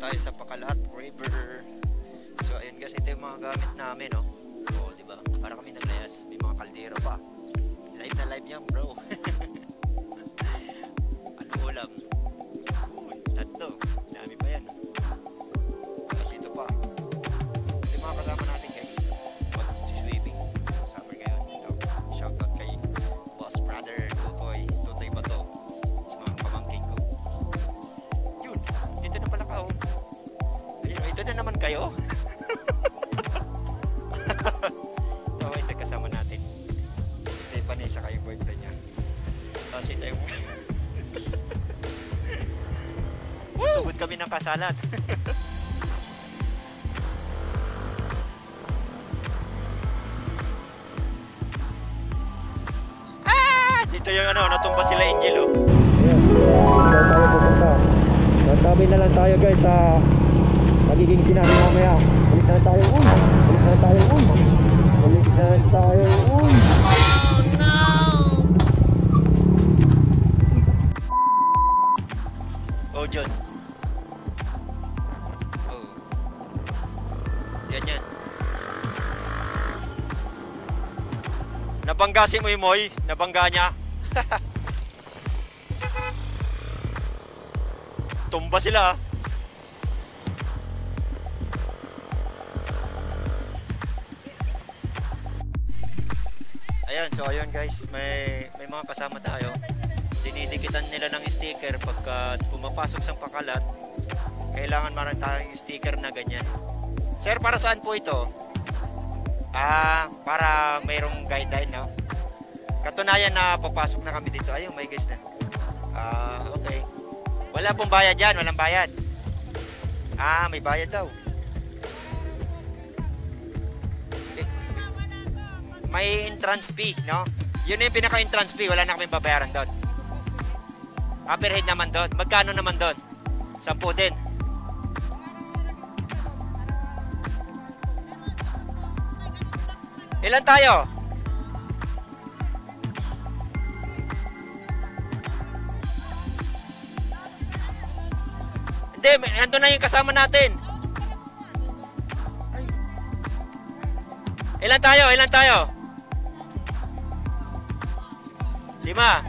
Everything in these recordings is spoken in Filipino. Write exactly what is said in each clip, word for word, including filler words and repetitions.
tayo sa Pakalat River. So ayun guys, ito yung mga gamit namin, no? Oo, di ba? Para kami naglayas. May mga kaldero pa. Live na live yan, bro. Ano ulam? Uy, tatlo. Dami pa yan. Kasi ito pa. Ito yung mga kasama natin guys. Pag-swimming. Summer ngayon. Ito. Shoutout kay Boss Brother Tutoy. Tutoy ba to? Sa mga pamangking ko. Yun. Dito na pala ka, oh. Ayun, ito na naman kayo. Ito, ito kasama natin. Si Vanessa kayong boyfriend niya. Tapos ito yung susugod kami ng kasalan. Ah! Dito yung ano, natumba sila Angel, oh. Ayan, tayo pupunta. Tabi na lang tayo guys sa magiging sinabi mamaya. Ulit na tayo, uy! Ulit na tayo, uy! Ulit na tayo, uy! Oh, John. Oh. Yan yan. Nabangga si Moy Moy. Nabangga niya. Tumba sila. Ayan, so ayun guys, may may mga kasama tayo. Dinidikitan nila ng sticker pagka pumapasok sa Pakalat. Kailangan meron tayong sticker na ganyan. Sir, para saan po ito? Ah, para mayroong guideline, no? Katunayan na papasok na kami dito. Ayun, may guys na. Ah, okay. Wala pong bayad yan, walang bayad. Ah, may bayad daw. May entrance fee, no? Yun yung pinaka-entrance fee, wala na kaming babayaran doon. Upperhead naman doon. Magkano naman doon? Sampu din. Ilan tayo? Hindi, ando na yung kasama natin. Ilan tayo? Ilan tayo? Lima.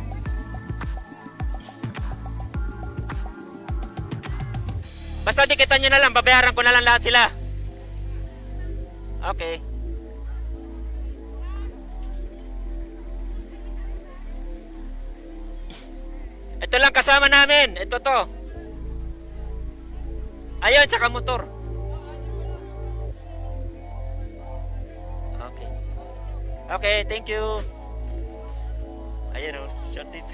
Basta dikitan nyo na lang, babayaran ko na lang lahat sila. Okay. Ito lang kasama namin. Ito to. Ayun, saka motor. Okay. Okay, thank you. Ayun o, short it.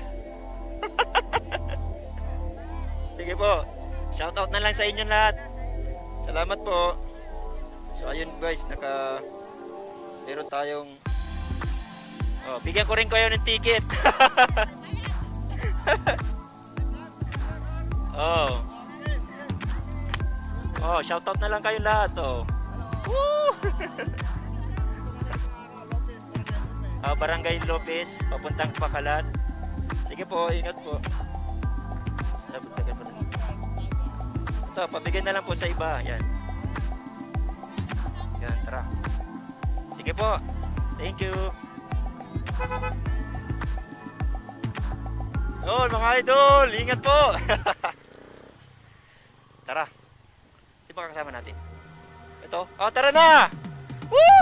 Sige po. Shoutout na lang sa inyo lahat. Salamat po. So ayun guys, naka meron tayong oh, bigyan ko rin kayo ng ticket. Oh. Oh, shoutout na lang kayo lahat, oh. Woo! Ah, Barangay Lopez, papuntang Pakalat. Sige po, ingat po. Ito, pabigyan na lang po sa iba. Yan. Yan, tara. Sige po. Thank you. Yun, mga idol. Ingat po. Tara. Sino ba kasama natin? Ito. Oh, tara na! Woo!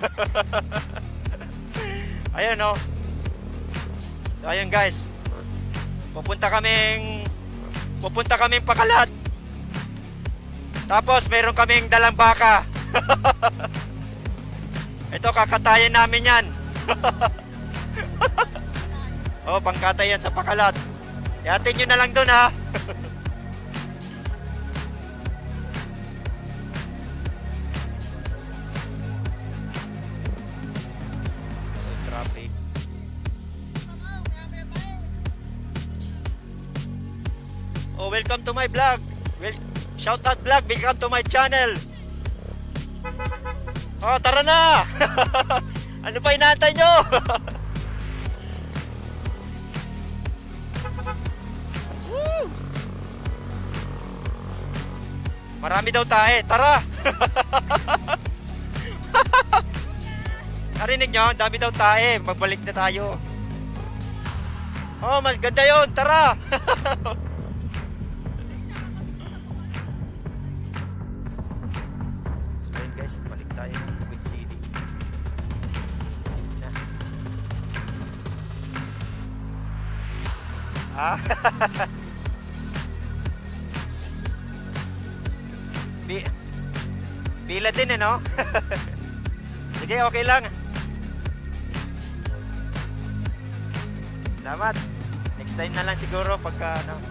Ayun, oh. So, ayun guys. Pupunta kaming pupunta kaming Pakalat. Tapos meron kaming dalang baka. Ito, kakatayin namin yan. Oh, pangkatay yan sa Pakalat. Ihatin nyo na lang dun, ha. So, traffic. Oh, welcome to my vlog. Well, shout out vlog, welcome to my channel. Oh, tara na. Ano pa inaantay nyo? Woo! Marami daw tae. Tara! Narinig nyo? Dami daw tae. Magbalik na tayo. Oh, maganda yun. Tara! So ayun guys, balik tayo ng Bukid City. Na. Ah? Pi Pila din eh, no? Sige, okay lang. Salamat. Next time na lang siguro pagka ano.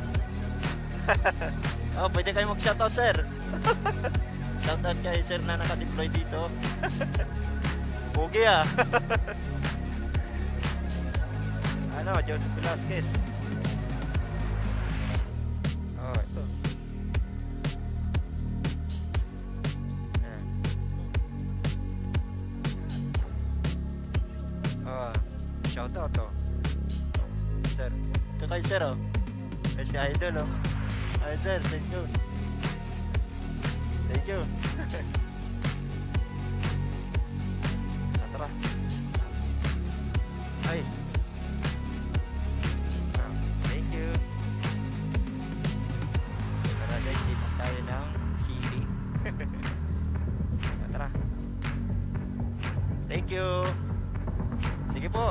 Oh, pwede kayo mag-shoutout, sir. Shoutout kay sir na naka-deploy dito. Pugi ah. Ano, Joseph Velasquez. Oh, ito. Ayan. Oh, shoutout to. Sir. Ito kay sir oh. Kay si Idol oh. Ay sir, thank you. Thank you. Tara. Ay. Ah, thank you. So tara guys, lipat tayo ng City. Tara. Thank you. Sige po.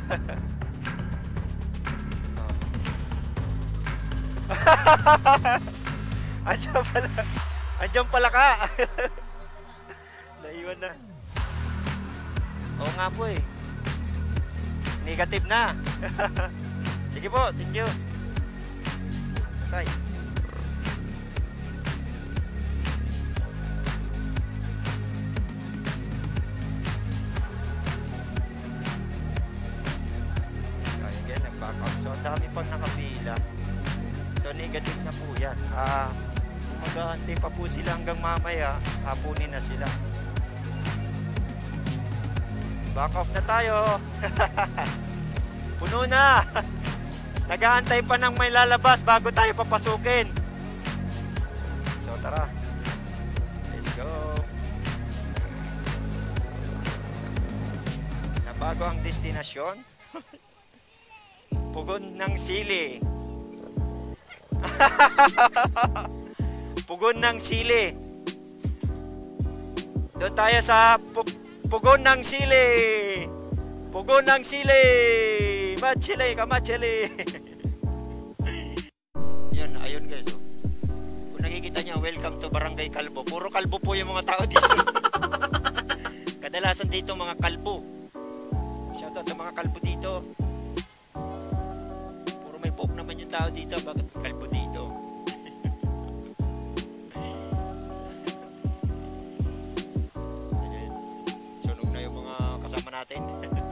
Andiyan pala. Andiyan pala ka. Naiwan na. Oo nga po eh. Negative na. Sige po, thank you. Tay. Kaya again, nag-back out. So, ang dami pang nakapila. So negative na po yan. Ah, mag-aantay pa po sila hanggang mamaya. Hapunin na sila. Back off na tayo. Puno na. Nag-aantay pa ng may lalabas bago tayo papasukin. So tara. Let's go. Nabago ang destinasyon. Pugon ng Sili. Pugon ng Sili. Doon tayo sa pu Pugon ng Sili. Pugon ng Sili. Machili, kamachili. Yan, ayun guys. Oh. Kung nakikita nyo, welcome to Barangay Kalbo. Puro kalbo po yung mga tao dito. Kadalasan dito mga kalbo. Shoutout sa mga kalbo dito. May pop naman yung tao dito, bakit kalbo dito? Ayun. Sunog na yung mga kasama natin.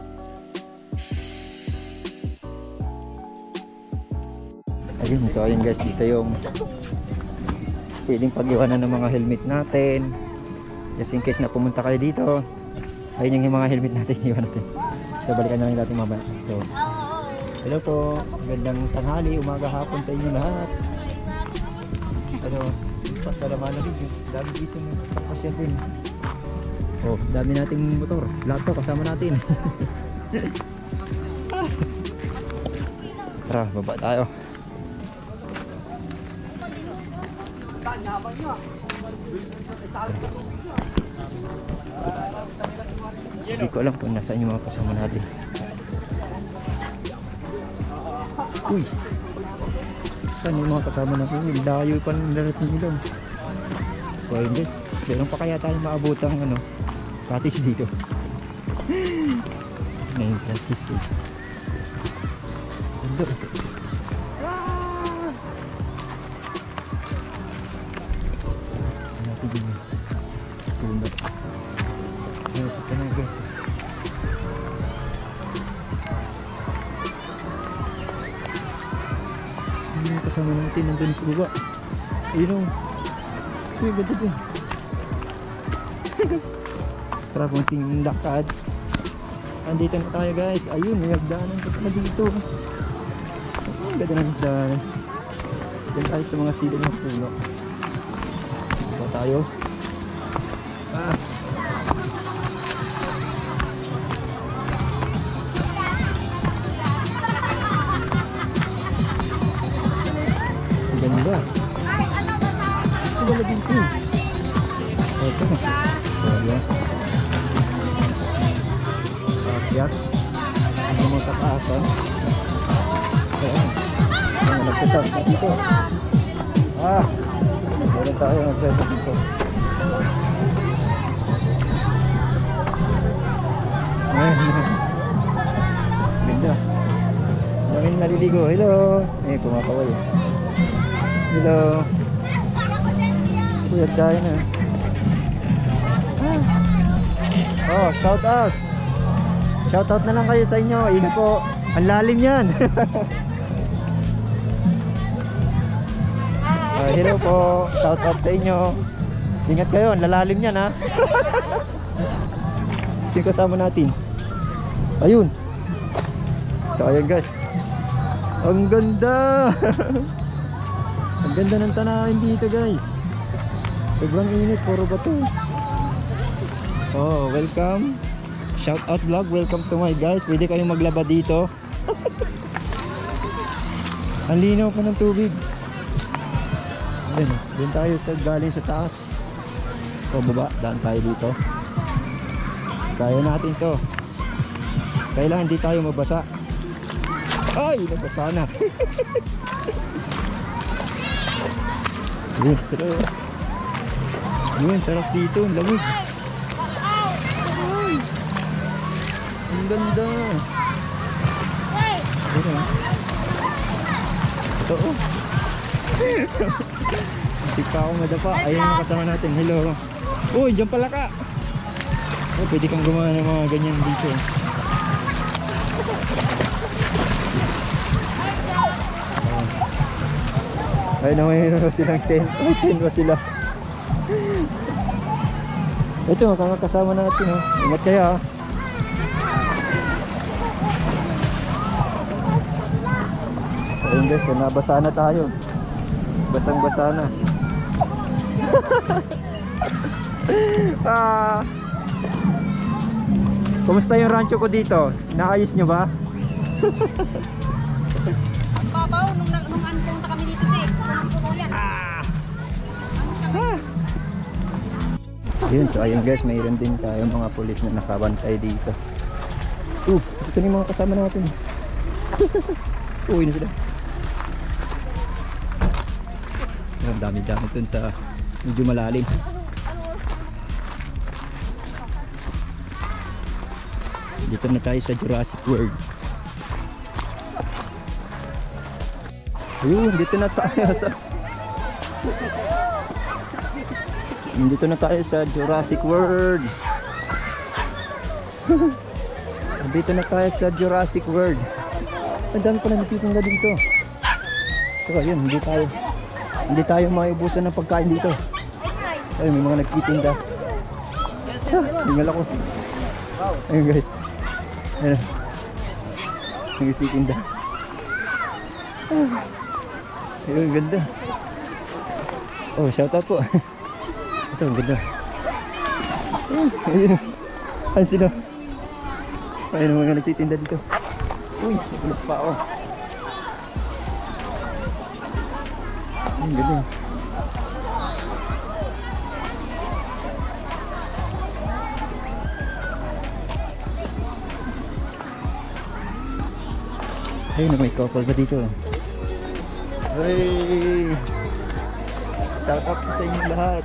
Ayun, so ayun guys, dito yung pwedeng pag-iwanan ng mga helmet natin. Just in case na pumunta kayo dito, ayun yung mga helmet natin, iwan natin. So balikan na lang natin mamaya. So hello po, magandang tanghali, umaga, hapon sa inyo lahat. Ano, pasalaman na rin, dami dito ng kapasya din. Oh, dami nating motor, lahat to kasama natin. Tara, baba tayo. Hindi ko alam kung nasaan yung mga kasama natin. Uy, saan yung mga kasama natin? Layo pa ng darating nila. So ayun guys, meron pa kaya tayong maabotang ano, practice dito. May practice eh. Ganda. Natin din yun. Tunod. Ayun, ito na guys. Yung kasama natin nandun sa baba. Ayun o. Uy, ganda din. Tara, kunting lakad. Andito na tayo guys. Ayun, may hagdanan pa pala dito. Ang ganda ng hagdanan. Diyan tayo sa mga sila ng pulo. tayo. Ah. Ang ganda. Ito ba din ito? Ito. So, yan. Akyat. Ang mga kataasan. Ayan. Ang nagsitas na dito. Ah! Meron tayo nagsitas dito. Ganda. Maraming naliligo. Hello. Eh, kumakaway. Hello. Kuyat tayo na. Oh, shout out. Shout out na lang kayo sa inyo. Ingat po. Ang lalim yan. uh, hello po. Shout out sa inyo. Ingat kayo. Ang lalalim yan ha. Sino kasama natin? Ayun. So ayun guys. Ang ganda. Ang ganda ng tanawin dito guys. Sobrang init. Puro bato. Oh, welcome. Shout out vlog. Welcome to my guys. Pwede kayong maglaba dito. Ang linaw pa ng tubig. Ayun. Doon tayo sa galing sa taas. O baba. Daan tayo dito. Kaya natin to. Kailangan hindi tayo mabasa. Ay, nabasa na. Yun, sarap. Yun, sarap dito. Ang lamig. Ay, ang ganda. Ito. Ito oh. Hindi pa ako madapa. Ayun yung kasama natin. Hello. Uy, dyan pala ka. Oh, pwede kang gumawa ng mga ganyan dito. Oh. Ay, namayroon na silang tent. Ay, tent ba sila? Ito, makakasama natin. Oh. Ingat kayo ha. Ayun guys, so, nabasa na tayo. Basang basa na. Ah. Kumusta yung rancho ko dito? Naayos nyo ba? Ang babaw nung, nung ano pumunta kami dito eh. Nung puno yan. Ah. Ah. Yun, so ayun guys, mayroon din tayo mga pulis na nakabantay dito. Uh, ito na yung mga kasama natin. Uwi na sila. Ang dami-dami dun sa medyo malalim. Dito na tayo sa Jurassic World. Ayun, dito na tayo sa Dito na tayo sa Jurassic World. Dito na tayo sa Jurassic World. Ang dami pala nagtitinda dito. So ayun, hindi tayo Hindi tayo maiubusan ng pagkain dito. Ayun, may mga nagtitinda. Hingal ako. Ayun guys. Ayun. Nagtitinda. Ayun, ganda. Oh, shout out po. Ito, ang ganda. Ayun. Ayun sila. Ayun, mga nagtitinda dito. Uy, nakulit pa ako. Ang ganda. Ayun, may couple pa dito. Hey! Shout out sa inyo lahat.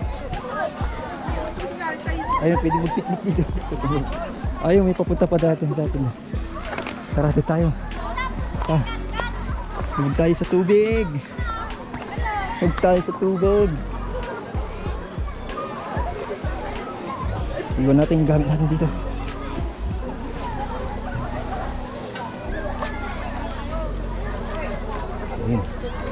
Ayun, pwede mag-picnic dito. Ayun, may papunta pa dati sa atin. Tara, dito tayo. Ah, huwag tayo sa tubig. Huwag tayo sa tubig. Iwan natin yung gamit natin dito. Ayun.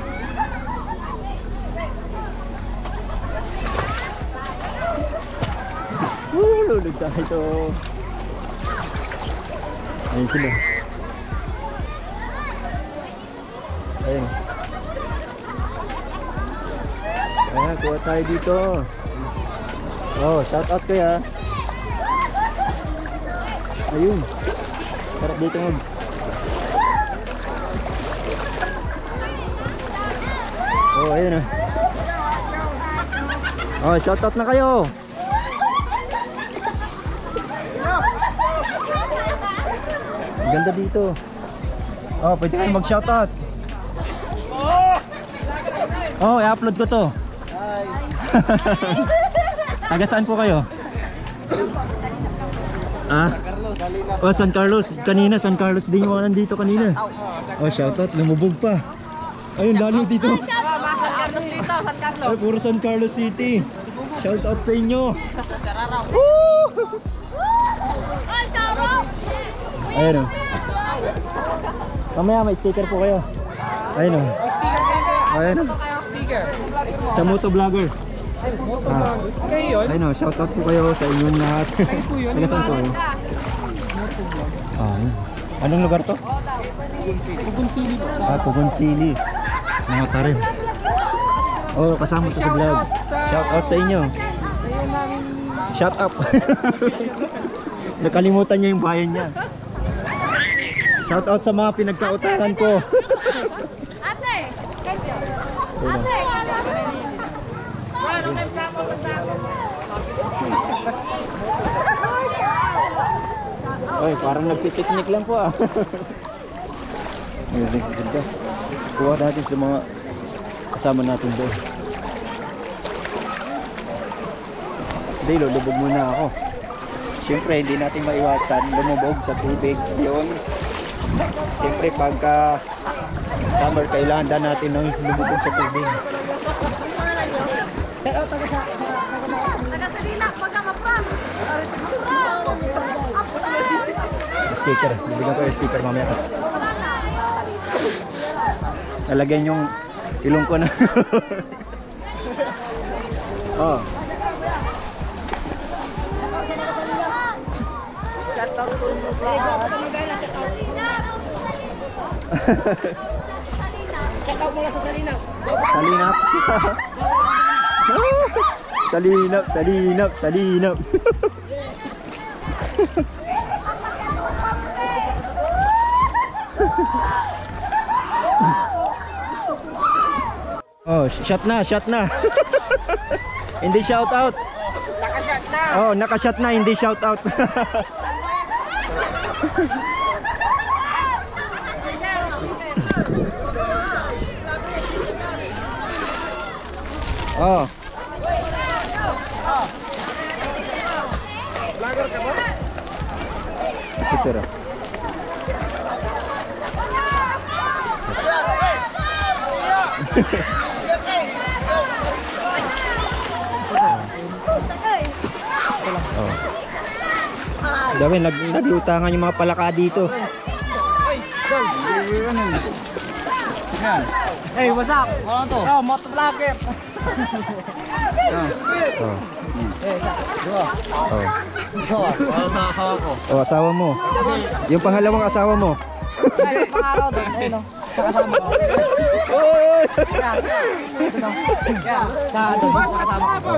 Woo! Lulog tayo. Ayun sila. Ayun. Ayan, kuha tayo dito. Oh, shout out kuya. Ayun. Sarap dito mag. Oh, ayun ah. Oh, shout out na kayo. Ang ganda dito. Oh, pwede kayo mag shout out. Oh, i-upload ko to. Taga saan po kayo? Ah? Oh, San Carlos. Kanina, San Carlos din yung nandito kanina. Oh, shoutout. Lumubog pa. Ayun, lalo dito. Ay, puro San Carlos City. Shoutout sa inyo. Woo! Ayun o. Mamaya may sticker po kayo. Ayun o. Ayun o. Sa moto vlogger. Ah. Ayun o, shoutout po kayo sa inyong lahat. Taga saan po kayo? Ah, ayun. Anong lugar to? Pugunsili. Ah, Pugunsili. Mga tarim. Oh, kasama to sa vlog. Shoutout sa inyo. Shout up. Nakalimutan niya yung bayan niya. Shoutout sa mga pinagkautangan ko. Ate! Ate! Oy, parang nagpipiknik lang po ah. Ayun, ganda. Kuha natin sa mga kasama natin doon. Hindi, lulubog muna ako. Siyempre, hindi natin maiwasan lumubog sa tubig. Yun. Siyempre, pagka summer, kailangan na natin ng lumubog sa tubig. Sticker, bibigyan ko yung sticker mamaya. Talagyan yung ilong ko na. Oh. Salinap. Salinap, salinap, salinap. Oh, shot na, shot na. Hindi shout out. Nakashot na! Oh, naka-shot na, hindi shout out. Oh. Vlogger ka ba? Kisara. Oh. Dami, nag naglutangan yung mga palaka dito. Hey, what's up? Ano to? Oh, moto vlogger. Oh. Oh. Oh, sa asawa ko. Oh, asawa mo. Yung pangalawang asawa mo. Ay, pangaraw doon. Ayun o. Sa kasama ko. Oy! Yan. Ito no. Yan. Sa doon. Sa kasama ko.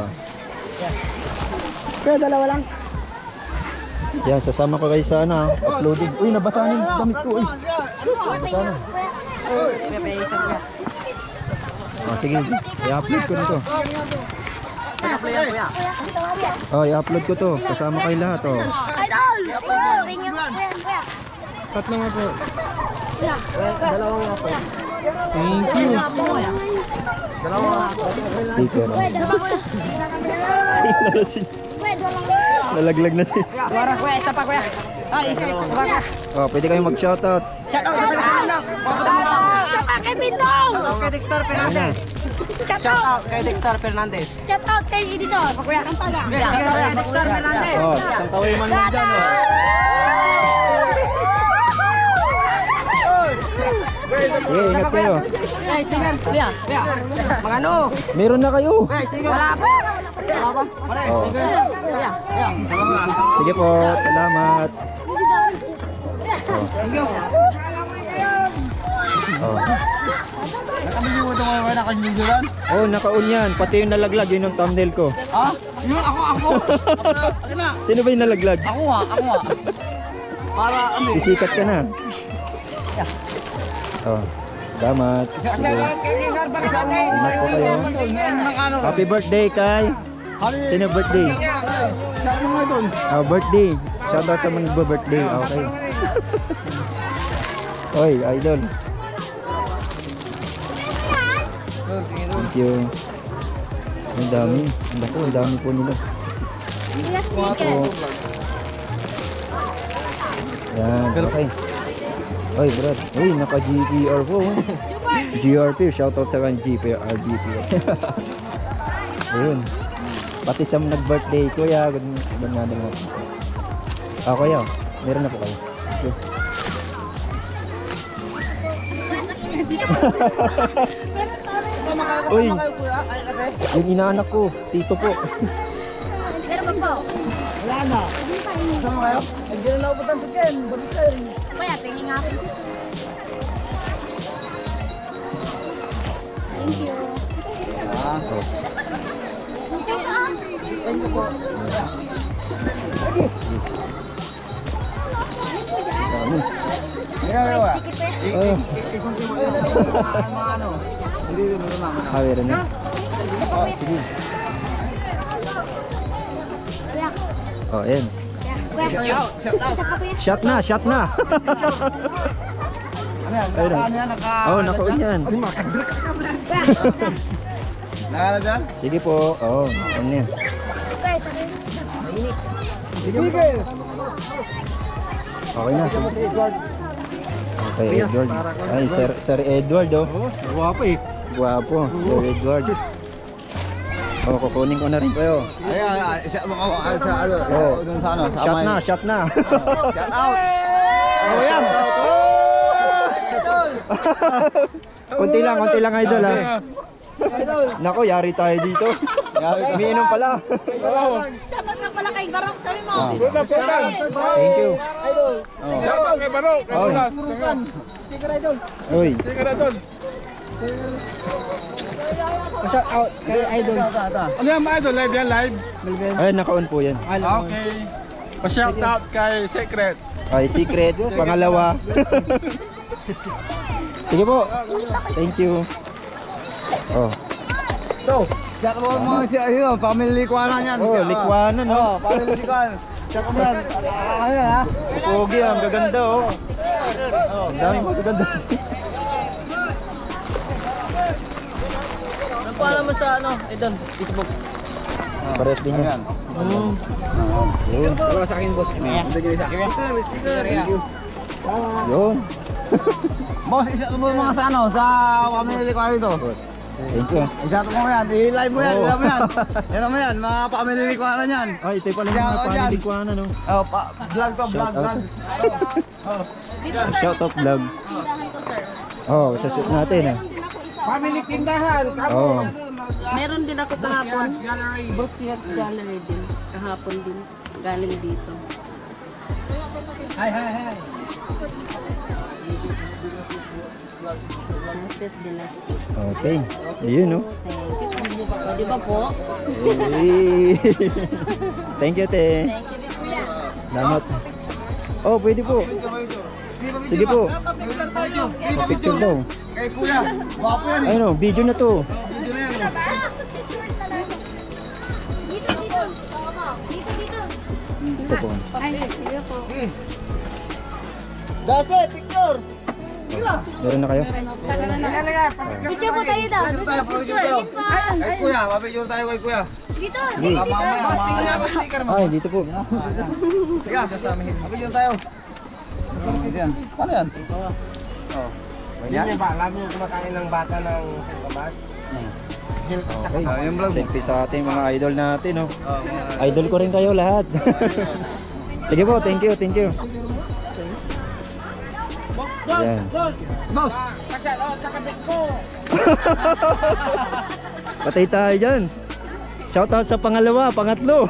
Pero dalawa lang. Yan, sasama ko kayo sa ano, uploading. Uy, nabasa na yung damit ko. Uy. Nabasa na. Oh, sige. I-upload ko na to. Oh, i-upload ko to. Kasama kayo lahat, oh. Idol! Tatlo nga po. Dalawa nga po. Thank you. Dalawa nga po. Sticker. Nalaglag na siya. Kuya, kuya, isa pa kuya. Ay, isa pa kuya. Oh, pwede kayong mag-shoutout. Shout out sa Tagalog. Shout out kay Pindong! Kay Dexter Fernandez. Shout out! Kay Dexter Fernandez. Shout out kay Edison! Kuya, ang pala! Kay Dexter Fernandez. Oh, isang kaway man lang dyan, oh. Sige, ingat kayo. Ay, sticker. Kuya. Kuya. Mga ano? Meron na kayo. Kuya, sticker. Wala pa. Wala pa. Oh. Kuya. Kuya. Sige po, salamat. Thank you. Oh. Nakabili mo ito mga kayo, nakabili Oh, naka-on yan. Pati yung nalaglag, yun yung thumbnail ko. Ha? Yun, ako, ako. Ako na. Sino ba yung nalaglag? Ako nga, ako nga. Para ano eh. Sisikat ka na. Oh, salamat. Ingat po kayo. Happy birthday, Kai. Sino birthday? Sa mga doon. Oh, birthday. Shoutout sa mga birthday. Okay. Oy, idol. Thank you. Ang dami. Ang dami, ang dami po nila. Yes, ticket. Yan, okay. Oy, Brad. Uy, naka-G P R po. G R P, shoutout sa kan G P R, G P R. Ayun. Pati sa nag-birthday, kuya. Ganun ganun nga naman. Ah, kuya. Meron na po kayo. Thank you. Uy, yung inaanak ko, tito po. Pero ba po? Wala na. Sama kayo? Nandiyan na uputan sa Ken. Balisan. Kaya, tingin nga po. Thank you. Ah. Dami. Ikaw, ikaw ah. Oh, Ikunti mo yun. Mga ano. Hindi din mo naman. ah, meron na. Oh, sige. Oh, ayan. Shot na, shot na. Ano yan? Ayun. Ano yan? Naka... Oh, naka-on yan. Nakalagyan? Sige po. Oh, ano yan? Okay na. Okay, Edward. Ay, Sir, Sir Edward, oh. Guwapo eh. Guwapo, Sir Edward. Oh, kukunin ko na rin kayo. Ayan, ayan. Siya mo ako. Sa ano? Oh. Doon sa ano? Sa Shot amay. na, shot na. Shout out! Oh, yan. Konti lang, konti lang, idol, ha. Nako, yari tayo dito. Umiinom pala. Shoutout na pala kay Barok. Sabi mo. Ah. Thank you. Shoutout kay Barok, kay Oh. Bulas. Uy. Sige na doon. Ano yan mga idol? Live yan, live? Ay, naka-on po yan. Okay. Pa-shoutout kay Secret. Ay, secret. Pangalawa. Sige po. Thank you. Oh. So, shout out mo mga si ayun, family Likwanan yan. Oh, Likwanan, no? Oh, family Likwanan. Shout out mo yan. Ano yan ha? Pogi, ang gaganda, oh. Ang daming magaganda. Ano pa alam mo sa ano, idol, Facebook? Pares din yan. Ayan. Yun. Wala sa akin, boss. Bigay sa akin. Yun. Boss, isa mo mga sa ano, sa family Likwanan dito. Thank you. Shout out mo yan. I-live mo yan, Oh. i-live mo yan. Yan mo yan, mga family Likwanan yan. Ay, ito pala yung Shout mga out yan. panilig ko ano, no? Oh, pa, vlog to, vlog, Shout out. vlog. Oh. Dito sir, Shout out vlog. tindahan ko sir. Oh, sa shoot natin, ah. Meron din ako isa. Family tindahan. Oh. Meron din ako kahapon. Boss Yachts Gallery din. Kahapon din. Galing dito. Hi, hi, hi. Nurses Dynasty. Okay. Yun, no? Thank you. O, di ba po? Hey. Thank you, te. Thank you din kuya. Salamat. Oh, pwede po. Sige po. Picture daw. Kay kuya, wapo yan eh. Ayun, oh, video na to. Video na yan. Dito, dito. Dito, dito. Ito po. Ay, sige po. Dase, picture! Meron na kayo? Picture po tayo daw. Picture tayo, picture tayo. Kay kuya, mapicture tayo kay kuya. Dito. Sige. Mamaya, mamaya. Ay, dito po. Sige, mapicture tayo. Yan. Paano yan? Oh. Yan ba? Lagi mo kumakain ng bata ng kabas? Okay. Ah, yung vlog mo. Selfie sa ating mga idol natin, no? Idol ko rin kayo lahat. Sige po, thank you, thank you. Yan. Boss! Patay tayo dyan. Shoutout sa pangalawa, pangatlo.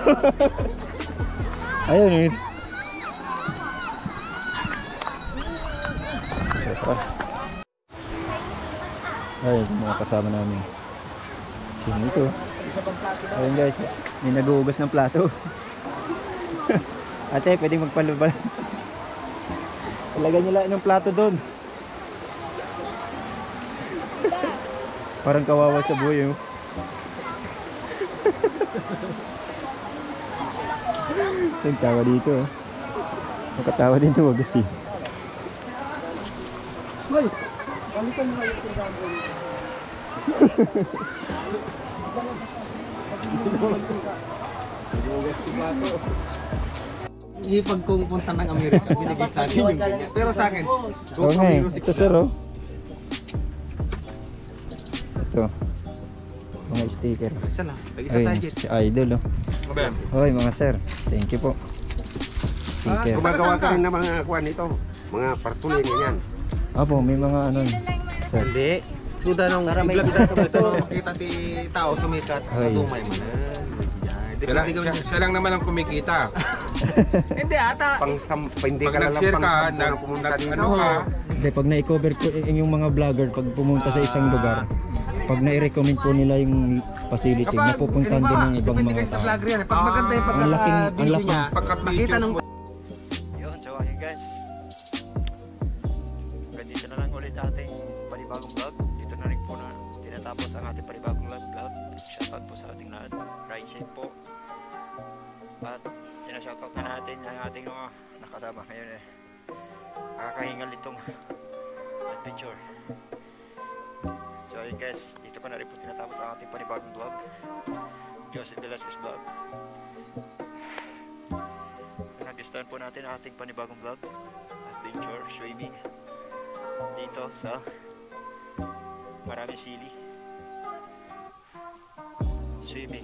Ayun eh. Ayun, sa mga kasama namin. Sino ito? Ayun guys, may nag-uugas ng plato. Ate, pwedeng magpalubal. Talagyan nyo lang ng plato doon. Parang kawawa sa buhay, oh. Nagtawa dito, oh. Nakatawa din ito, wagas eh. Hoy! Balikan mo kayo sa dami. Hindi pag kung punta ng Amerika, binigay sa akin yung ganyan. Pero sa akin, Oo nga eh. Ito sir, oh. Ito. Mga sticker. Isa lang, tag-isa Ayun, tayo dyan. si Idol, oh. Mabem. Hoy mga sir, thank you po. Sticker. Gumagawa ka rin ng mga kuwan nito, mga partulin ganyan. Opo, may mga ano. Sir. Hindi. Suda nung i-vlog kita sa ito, kita ti tao sumikat, Ay. natumay mo na. Hindi Siya lang, siya, siya lang naman ang kumikita. Hindi ata. Pang sam, hindi Pag ka lang nag-share pang ka, sampu nag, na pumunta nag, dito. ano ka, Hindi, pag na-cover po y- yung mga vlogger, pag pumunta sa isang lugar, pag na-recommend po nila yung facility, napupuntahan din ng ibang mga sa tao. vlogger yan. Pag maganda yung Ang laking- ang pagkaka-video laking- niya, pagka-video makita ng mo. Yun, so ayun guys. Hanggang dito na lang ulit ating panibagong vlog. Dito na rin po na tinatapos ang ating panibagong vlog. Shoutout po sa ating lahat. Ride safe po. At sinashoutout na natin ang ating mga nakasama ngayon eh. Nakakahingal itong adventure. So ayun guys, dito ko na rin po tinatapos ang ating panibagong vlog. Joseph Velasquez Vlog. Nagustuhan po natin ang ating panibagong vlog, adventure swimming dito sa Maraming Sili. Swimming.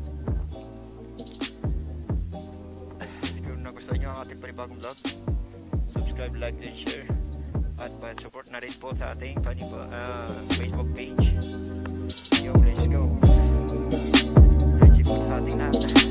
Kung nagustuhan nyo ang ating panibagong vlog, subscribe, like, and share. At pa-support na rin po sa ating paniba, uh, Facebook page. Yo, let's go. Let's see po ating lahat.